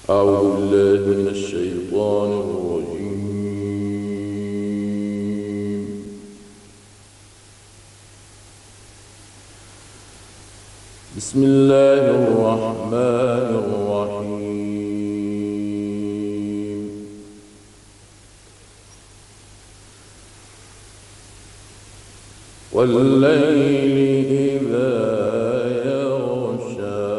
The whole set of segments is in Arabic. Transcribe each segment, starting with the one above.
أعوذ بالله من الشيطان الرجيم. بسم الله الرحمن الرحيم. والليل إذا يغشى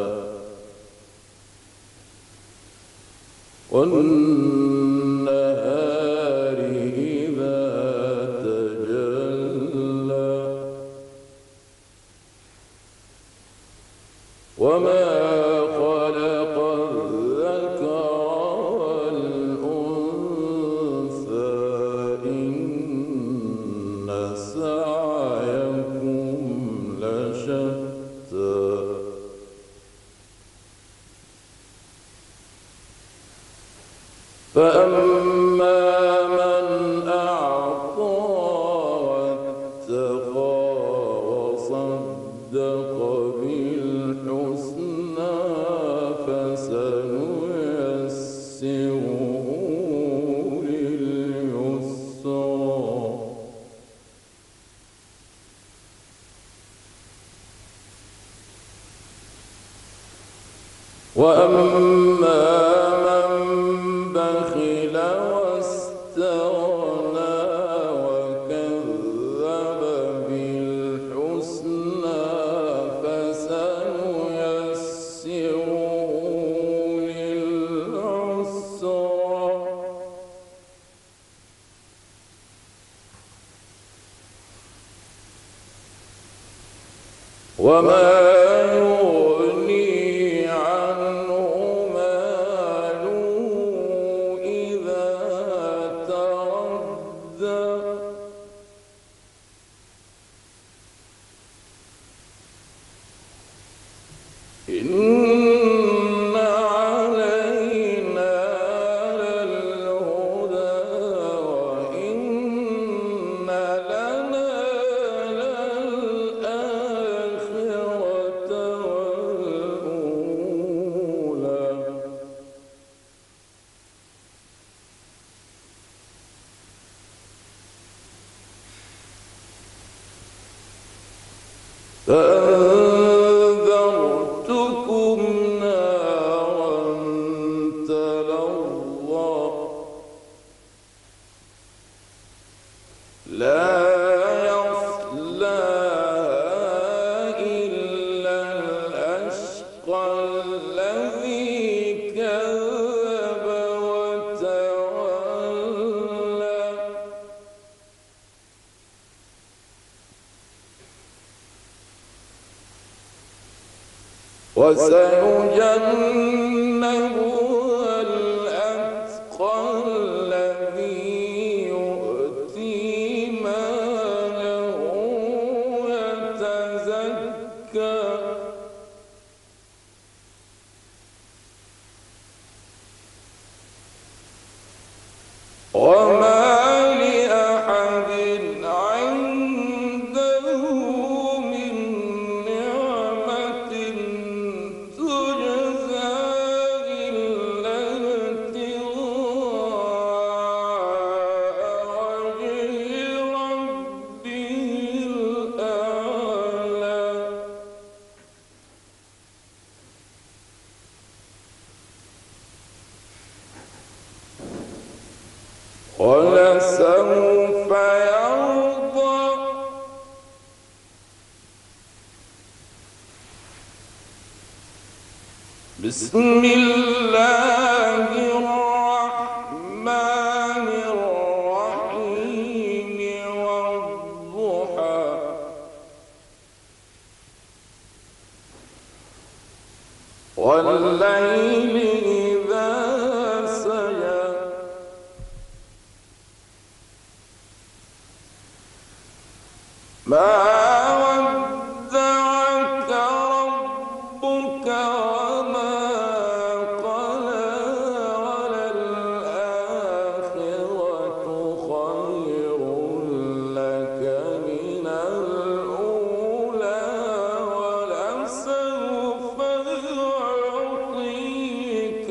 والنهار إذا تجلى وما خلق الذكر والأنثى إن سعيكم لشتى فأما من أعطى واتقى وصدق بالحسنى فسنيسره لليسرى وأما بخل واستغنى وكذب بالحسنى فسنيسره للعسرى وما يغني عنه إن علينا للهدى وإن لنا للآخرة والأولى فأنذرتكم نارا تلظى لا يصلاها إلا الأشقى الذي كذب وتولى وسيجنبها الأتقى الذي يؤتي ماله يتزكى وما لأحد عنده من نعمة تجزى إلا ابتغاء وجه ربه الأعلى ولسوف يرضى بسم الله الرحمن الرحيم والضحى والليل إذا سجى ما ودعك ربك وما قلى وللآخرة خير لك من الأولى ولسوف يعطيك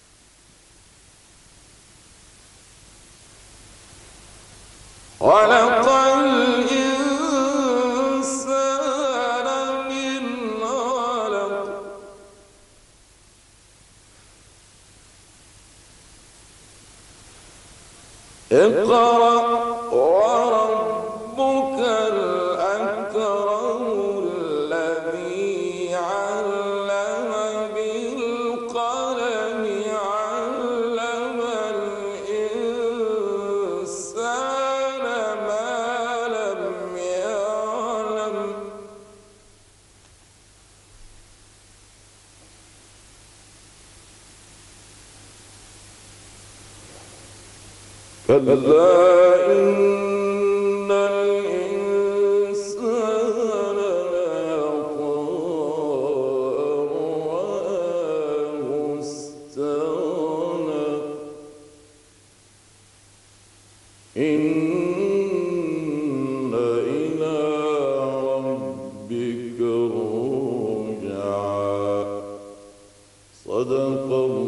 خلق الإنسان من علق اقرأ وربك الأكرم الذي علم بالقلم علم الإنسان ما لم يعلم كلا إن الإنسان ليطغى رآه استغنى إن إلى ربك الرجعى صدق